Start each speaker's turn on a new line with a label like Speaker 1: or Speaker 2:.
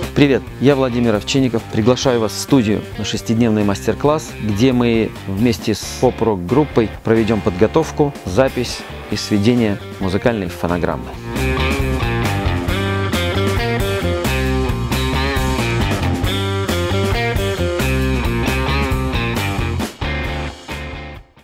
Speaker 1: Привет, я Владимир Овчинников. Приглашаю вас в студию на 6-дневный мастер-класс, где мы вместе с поп-рок группой проведем подготовку, запись и сведение музыкальной фонограммы.